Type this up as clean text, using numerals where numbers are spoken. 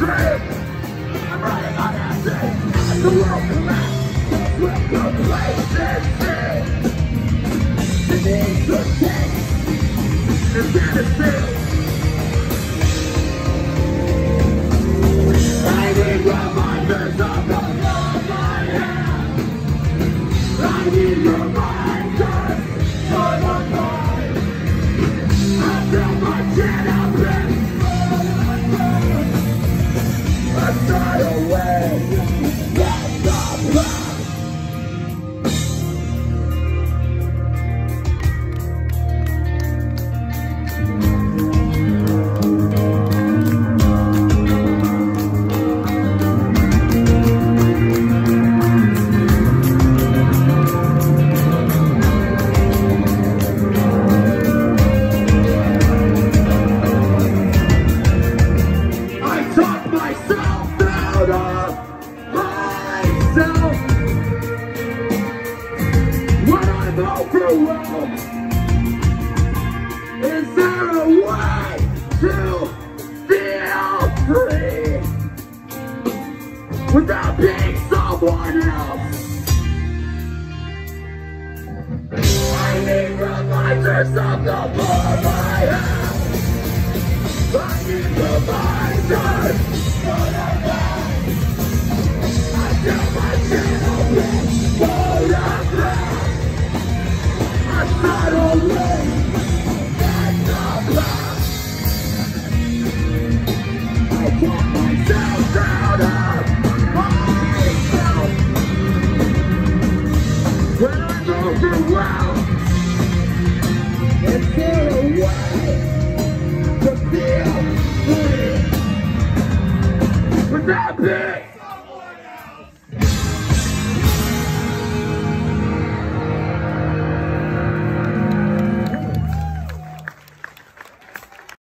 dream. I'm running on empty. As the world collapses with complacency. The need to change is innocent. I need reminders of the love I have. I need reminders for the time. I feel my chin up in a tidal wave. That's the plan. Overwhelmed. Is there a way to feel free without being someone else? I need reminders of the love I have. I need reminders for the